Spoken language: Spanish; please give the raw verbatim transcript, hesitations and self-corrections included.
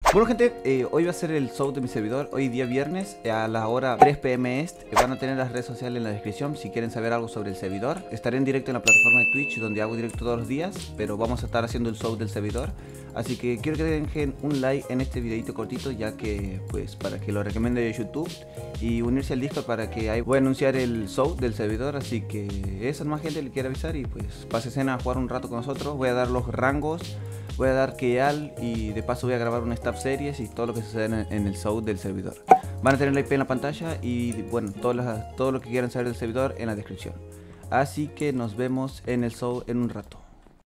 Bueno gente, eh, hoy va a ser el show de mi servidor, hoy día viernes a la hora tres p m est. Van a tener las redes sociales en la descripción si quieren saber algo sobre el servidor. Estaré en directo en la plataforma de Twitch donde hago directo todos los días, pero vamos a estar haciendo el show del servidor. Así que quiero que dejen un like en este videito cortito, ya que pues para que lo recomiende YouTube, y unirse al Discord para que ahí voy a anunciar el show del servidor. Así que eso, más gente le quiere avisar y pues pásense a jugar un rato con nosotros. Voy a dar los rangos, voy a dar Keal y de paso voy a grabar un staff series y todo lo que sucede en, en el show del servidor. Van a tener la I P en la pantalla y bueno, todo, las, todo lo que quieran saber del servidor en la descripción. Así que nos vemos en el show en un rato.